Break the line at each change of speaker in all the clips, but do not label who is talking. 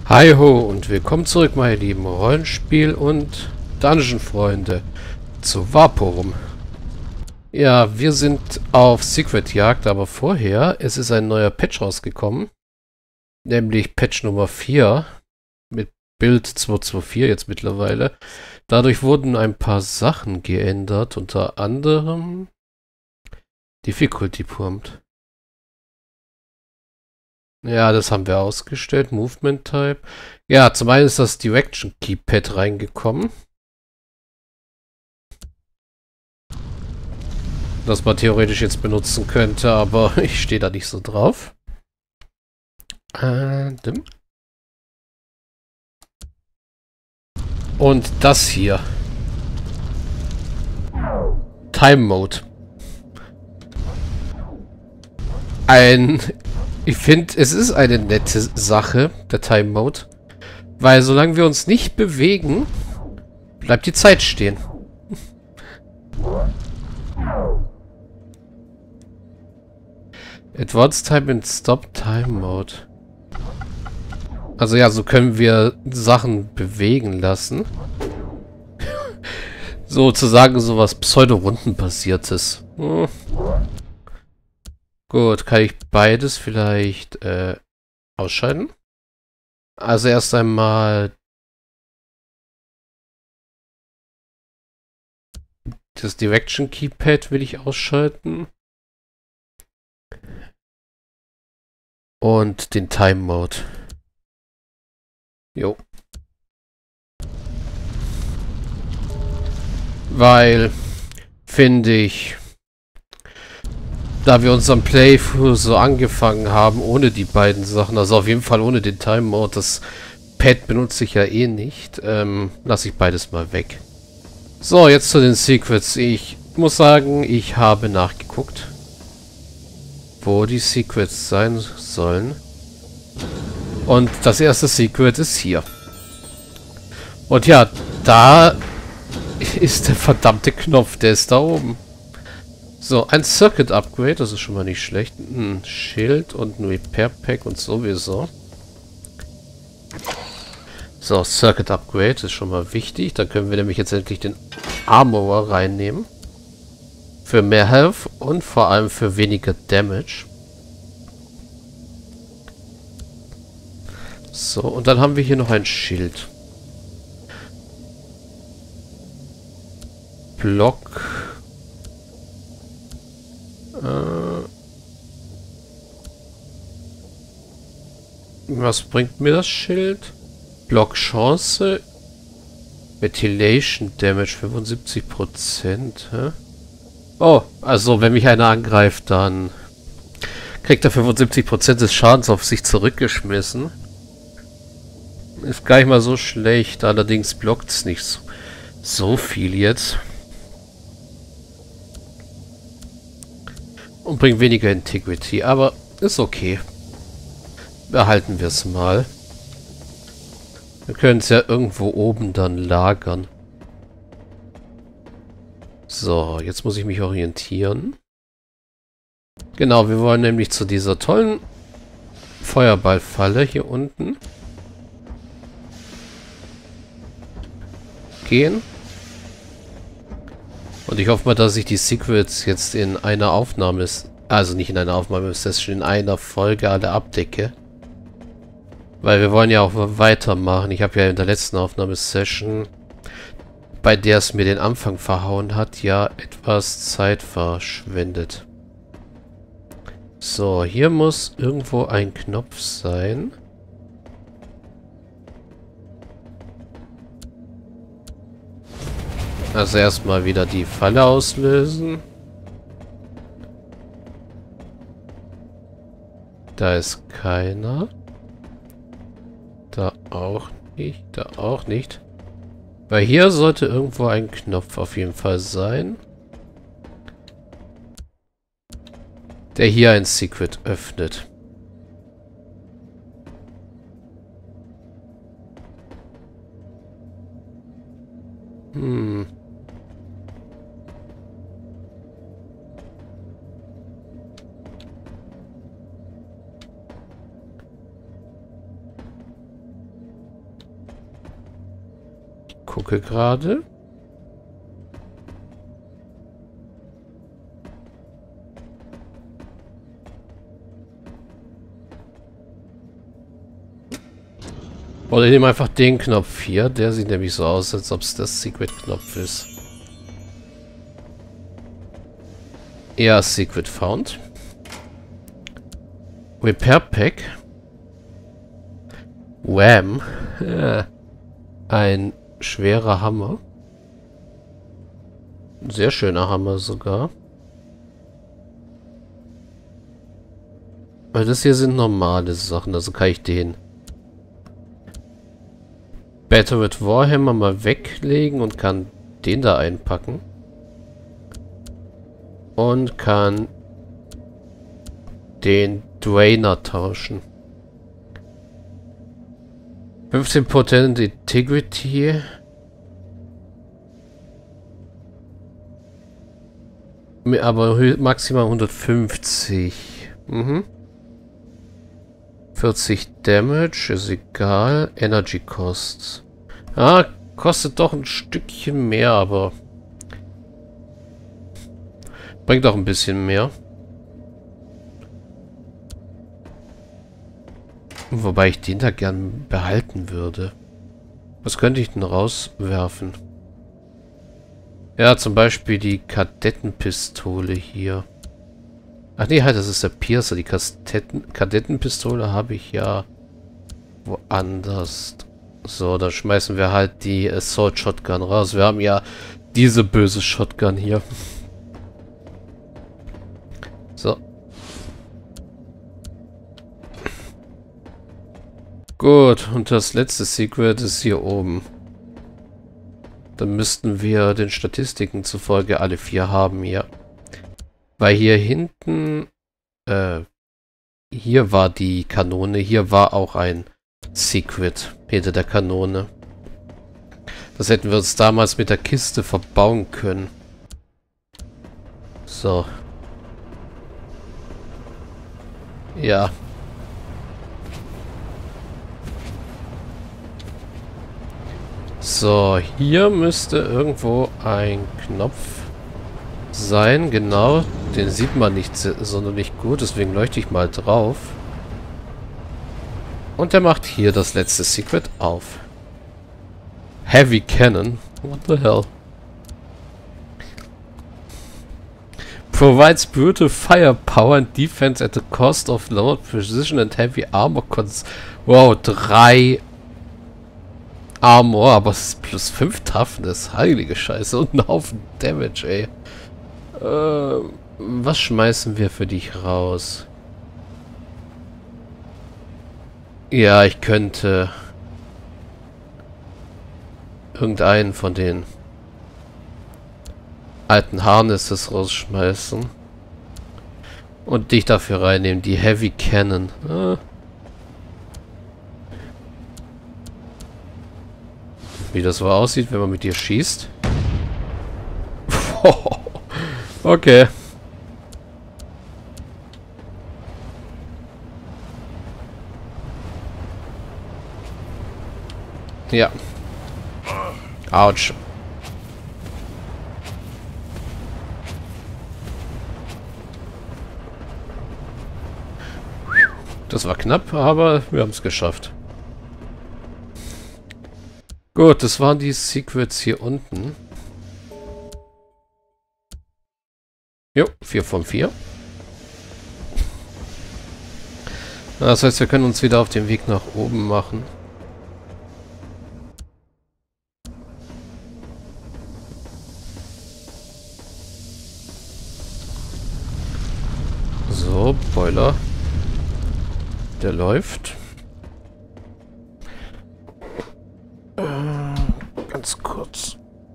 Hi ho und willkommen zurück, meine lieben Rollenspiel- und Dungeon-Freunde zu Vaporum. Ja, wir sind auf Secret-Jagd, aber vorher, es ist ein neuer Patch rausgekommen, nämlich Patch Nummer 4 mit Build 224 jetzt mittlerweile. Dadurch wurden ein paar Sachen geändert, unter anderem Difficulty Prompt. Ja, das haben wir ausgestellt. Movement Type. Ja, zum einen ist das Direction Keypad reingekommen, das man theoretisch jetzt benutzen könnte, aber ich stehe da nicht so drauf. Und das hier. Time Mode. Ich finde, es ist eine nette Sache, der Time Mode. Weil solange wir uns nicht bewegen, bleibt die Zeit stehen. Advanced Time and Stop Time Mode. Also ja, so können wir Sachen bewegen lassen. Sozusagen sowas Pseudo-Rundenbasiertes. Gut, kann ich beides vielleicht ausschalten? Also erst einmal das Direction Keypad will ich ausschalten. Und den Time Mode. Jo. Weil, finde ich, da wir unseren Playthrough so angefangen haben, ohne die beiden Sachen, also auf jeden Fall ohne den Time Mode, das Pad benutze ich ja eh nicht, lasse ich beides mal weg. So, jetzt zu den Secrets. Ich muss sagen, ich habe nachgeguckt, wo die Secrets sein sollen. Und das erste Secret ist hier. Und ja, da ist der verdammte Knopf, der ist da oben. So, ein Circuit Upgrade, das ist schon mal nicht schlecht. Ein Schild und ein Repair Pack und sowieso. So, Circuit Upgrade ist schon mal wichtig. Da können wir nämlich jetzt endlich den Armorer reinnehmen. Für mehr Health und vor allem für weniger Damage. So, und dann haben wir hier noch ein Schild. Block. Was bringt mir das Schild? Block Chance. Methylation Damage 75%. Hä? Oh, also wenn mich einer angreift, dann kriegt er 75% des Schadens auf sich zurückgeschmissen. Ist gar nicht mal so schlecht, allerdings blockt es nicht so viel jetzt. Und bringt weniger Integrity, aber ist okay. Behalten wir es mal. Wir können es ja irgendwo oben dann lagern. So, jetzt muss ich mich orientieren. Genau, wir wollen nämlich zu dieser tollen Feuerballfalle hier unten gehen. Und ich hoffe mal, dass ich die Secrets jetzt in einer Aufnahme, also nicht in einer Aufnahme-Session, in einer Folge alle abdecke. Weil wir wollen ja auch weitermachen. Ich habe ja in der letzten Aufnahmesession, bei der es mir den Anfang verhauen hat, ja etwas Zeit verschwendet. So, hier muss irgendwo ein Knopf sein. Also erstmal wieder die Falle auslösen. Da ist keiner. Da auch nicht. Da auch nicht. Weil hier sollte irgendwo ein Knopf auf jeden Fall sein. Der hier ein Secret öffnet. Gucke gerade. Oder ich nehme einfach den Knopf hier. Der sieht nämlich so aus, als ob es der Secret-Knopf ist. Ja, Secret Found. Repair Pack. Wham. Ja. Ein schwerer Hammer. Ein sehr schöner Hammer sogar. Weil das hier sind normale Sachen, also kann ich den Battered Warhammer mal weglegen und kann den da einpacken. Und kann den Drainer tauschen. 15% Integrity. Aber maximal 150. 40 Damage, ist egal. Energy Costs. Ah, kostet doch ein Stückchen mehr, aber bringt auch ein bisschen mehr. Wobei ich den da gern behalten würde. Was könnte ich denn rauswerfen? Ja, zum Beispiel die Kadettenpistole hier. Ach nee, halt, das ist der Piercer. Die Kadettenpistole habe ich ja woanders. So, dann schmeißen wir halt die Assault Shotgun raus. Wir haben ja diese böse Shotgun hier. So. Gut, und das letzte Secret ist hier oben. Dann müssten wir den Statistiken zufolge alle 4 haben hier. Weil hier hinten, hier war die Kanone, hier war auch ein Secret hinter der Kanone. Das hätten wir uns damals mit der Kiste verbauen können. So. Ja. So, hier müsste irgendwo ein Knopf sein. Genau, den sieht man nicht sonderlich gut, deswegen leuchte ich mal drauf. Und der macht hier das letzte Secret auf. Heavy Cannon. What the hell? Provides brutal firepower and defense at the cost of lowered precision and heavy armor. Wow, 3 Armor, aber es ist plus 5 Toughness. Heilige Scheiße. Und ein Haufen Damage, ey. Was schmeißen wir für dich raus? Ja, ich könnte irgendeinen von den alten Harnesses rausschmeißen. Und dich dafür reinnehmen. Die Heavy Cannon. Wie das so aussieht, wenn man mit dir schießt. Okay. Ja. Autsch. Das war knapp, aber wir haben es geschafft. Gut, das waren die Secrets hier unten. Jo, 4 von 4. Das heißt, wir können uns wieder auf den Weg nach oben machen. So, Boiler. Der läuft. Ganz kurz.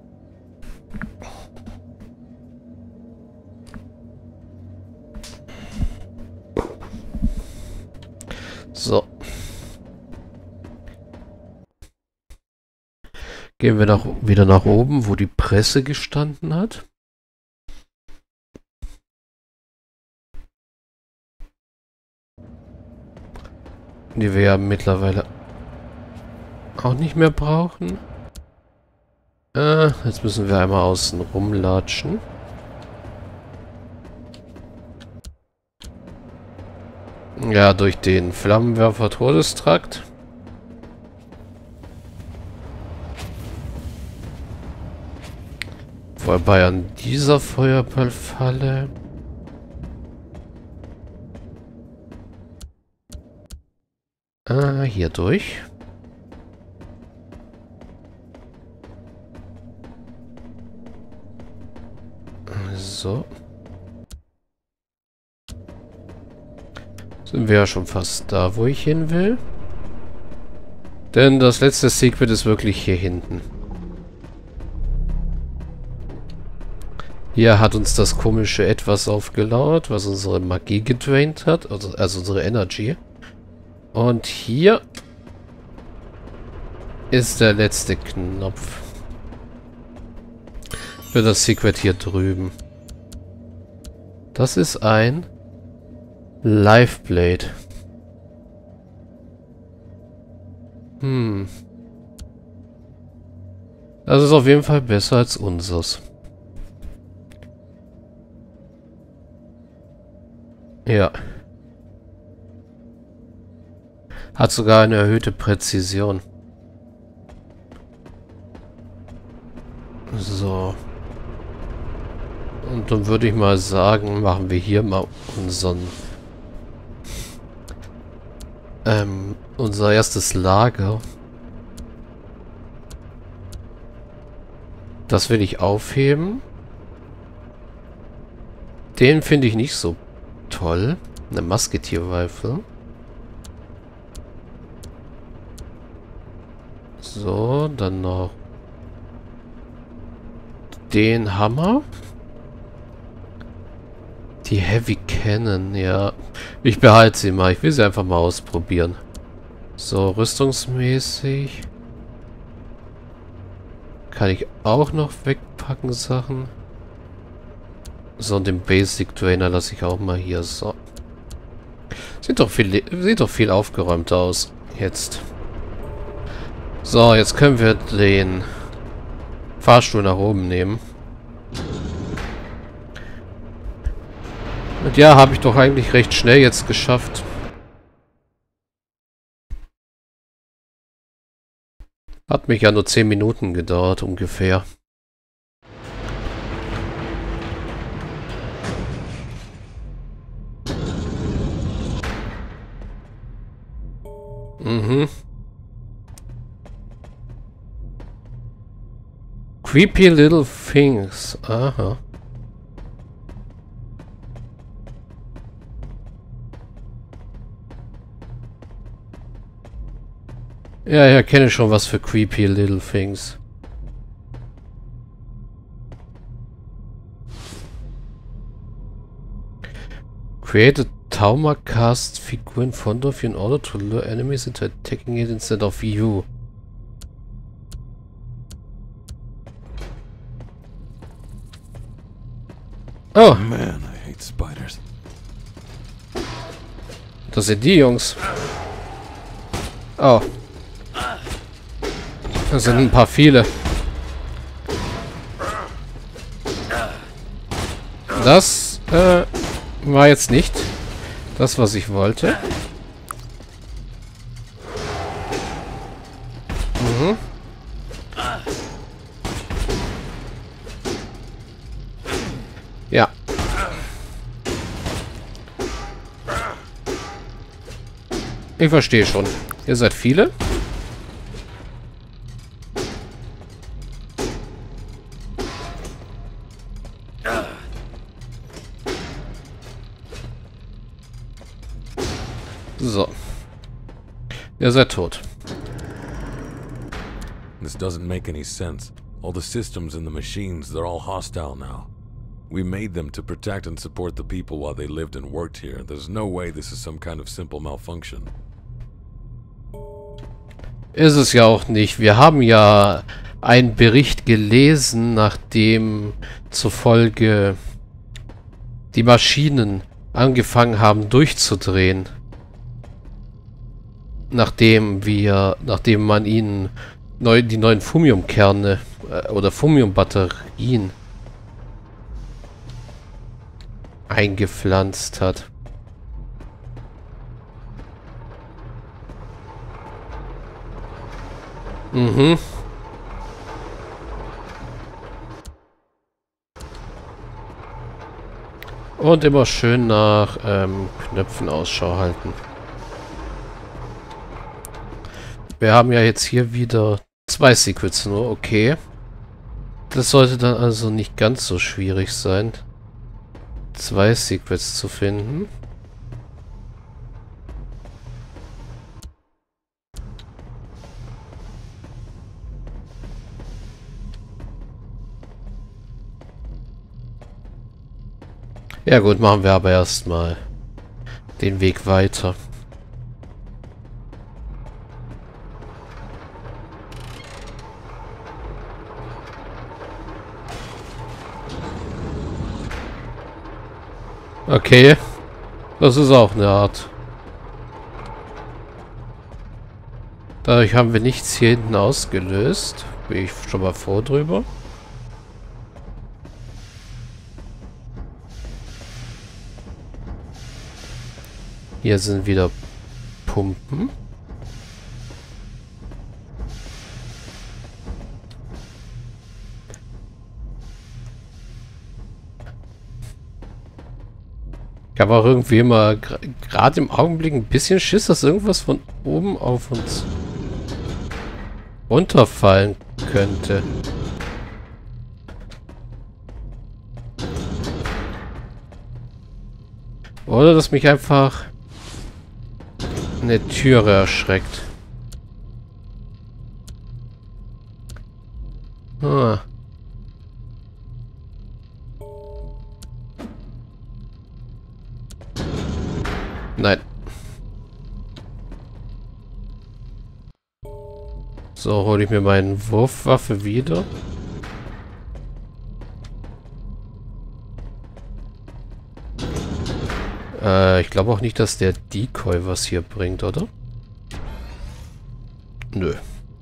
So. Gehen wir wieder nach oben, wo die Presse gestanden hat. Die wir ja mittlerweile auch nicht mehr brauchen. Jetzt müssen wir einmal außen rumlatschen. Ja, durch den Flammenwerfer-Todestrakt. Vorbei an dieser Feuerballfalle. Hier durch. So. Sind wir ja schon fast da, wo ich hin will. Denn das letzte Secret ist wirklich hier hinten. Hier hat uns das komische Etwas aufgelauert, was unsere Magie gedraint hat, also unsere Energy. Und hier ist der letzte Knopf. Für das Secret hier drüben. Das ist ein Lifeblade. Das ist auf jeden Fall besser als unseres. Ja. Hat sogar eine erhöhte Präzision. So. Und dann würde ich mal sagen, machen wir hier mal unser erstes Lager. Das will ich aufheben. Den finde ich nicht so toll. Eine Musketier-Rifle. So, dann noch den Hammer. Die Heavy Cannon, ja. Ich behalte sie mal. Ich will sie einfach mal ausprobieren. So, rüstungsmäßig. Kann ich auch noch wegpacken Sachen. So, und den Basic Drainer lasse ich auch mal hier. So. Sieht doch viel aufgeräumter aus. Jetzt. So, jetzt können wir den Fahrstuhl nach oben nehmen. Und ja, habe ich doch eigentlich recht schnell jetzt geschafft. Hat mich ja nur 10 Minuten gedauert, ungefähr. Creepy little things. Aha. Ja, ich erkenne schon was für creepy little things. Create a Tauma cast figure in front of you in order to lure enemies into attacking it instead of you. Oh.
Man, I hate spiders.
Das sind die Jungs. Oh. Das sind ein paar viele. Das war jetzt nicht das, was ich wollte. Ja. Ich verstehe schon. Ihr seid viele. So. Ihr seid tot.
This doesn't make any sense. All the systems and the machines, they're all hostile now. We made them to protect and support the people while they lived and worked here. There's no way this is some kind of simple malfunction.
Ist es ja auch nicht. Wir haben ja einen Bericht gelesen, nachdem zufolge die Maschinen angefangen haben durchzudrehen. Nachdem man ihnen die neuen Fumiumkerne oder Fumium-Batterien eingepflanzt hat. Mhm. Und immer schön nach Knöpfen Ausschau halten. Wir haben ja jetzt hier wieder 2 Secrets nur, okay. Das sollte dann also nicht ganz so schwierig sein, 2 Secrets zu finden. Ja gut, machen wir aber erstmal den Weg weiter. Okay, das ist auch eine Art. Dadurch haben wir nichts hier hinten ausgelöst. Bin ich schon mal froh drüber. Hier sind wieder Pumpen. Ich habe auch irgendwie immer gerade im Augenblick ein bisschen Schiss, dass irgendwas von oben auf uns runterfallen könnte. Oder dass mich einfach eine Türe erschreckt. Ah. Nein. So, hole ich mir meine Wurfwaffe wieder. Ich glaube auch nicht, dass der Decoy was hier bringt, oder? Nö.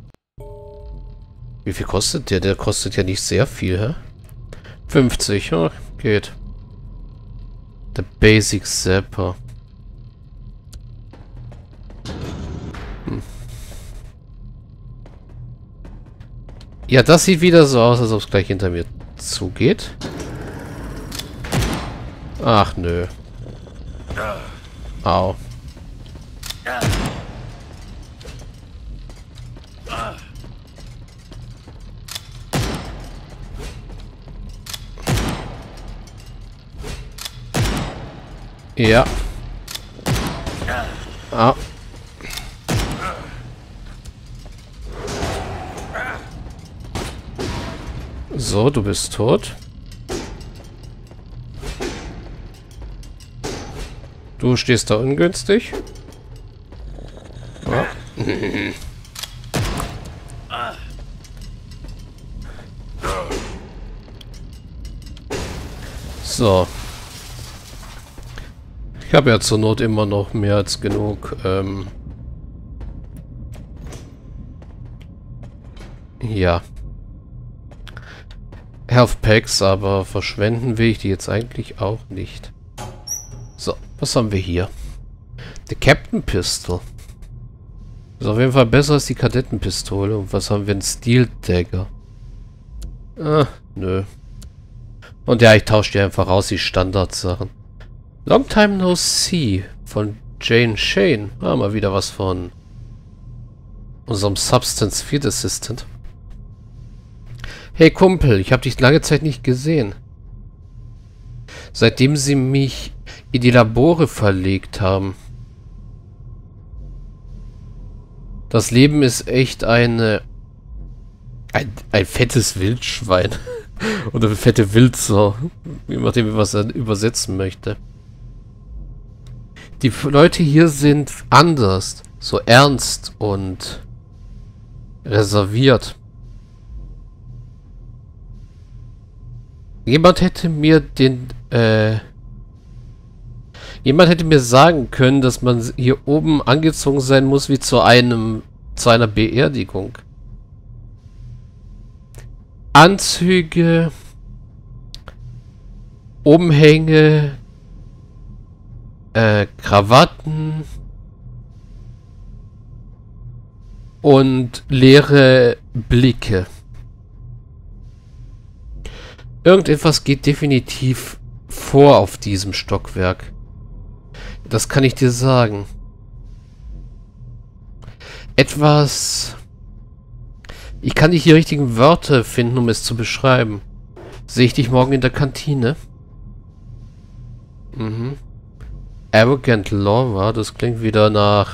Wie viel kostet der? Der kostet ja nicht sehr viel, hä? 50, ja, geht. Der Basic Zapper. Ja, das sieht wieder so aus, als ob es gleich hinter mir zugeht. Ach, nö. Au. Ja. Ah. So, du bist tot. Du stehst da ungünstig. Ja. So. Ich habe ja zur Not immer noch mehr als genug. Ja. Health Packs, aber verschwenden will ich die jetzt eigentlich auch nicht. So, was haben wir hier? Die Captain Pistol. Ist auf jeden Fall besser als die Kadettenpistole. Und was haben wir? Ein Steel Dagger. Ah, nö. Und ja, ich tausche die einfach raus, die Standardsachen. Long Time No See von Jane Shane. Ah, mal wieder was von unserem Substance Field Assistant. Hey Kumpel, ich habe dich lange Zeit nicht gesehen. Seitdem sie mich in die Labore verlegt haben. Das Leben ist echt ein fettes Wildschwein. Oder eine fette Wildsau. Je nachdem, wie man es übersetzen möchte. Die Leute hier sind anders. So ernst und reserviert. Jemand hätte mir sagen können, dass man hier oben angezogen sein muss wie zu einer Beerdigung. Anzüge, Umhänge, Krawatten und leere Blicke. Irgendetwas geht definitiv vor auf diesem Stockwerk. Das kann ich dir sagen. Etwas... Ich kann nicht die richtigen Wörter finden, um es zu beschreiben. Sehe ich dich morgen in der Kantine? Mhm. Arrogant Laura, das klingt wieder nach,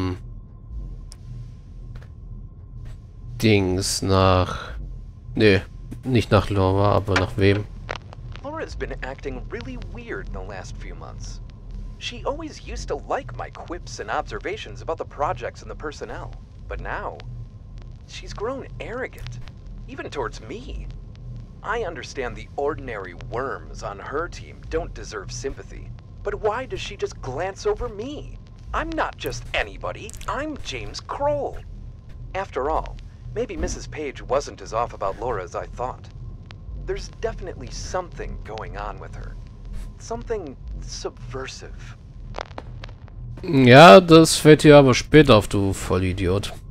Dings, nach... Nö, nicht nach Laura, aber nach wem?
Laura's been acting really weird in the last few months. She always used to like my quips and observations about the projects and the personnel. But now, she's grown arrogant, even towards me. I understand the ordinary worms on her team don't deserve sympathy. But why does she just glance over me? I'm not just anybody, I'm James Kroll. After all, maybe Mrs. Page wasn't as off about Laura as I thought. There's definitely something going on with her. Something subversive.
Ja, das fällt dir aber später auf, du Vollidiot.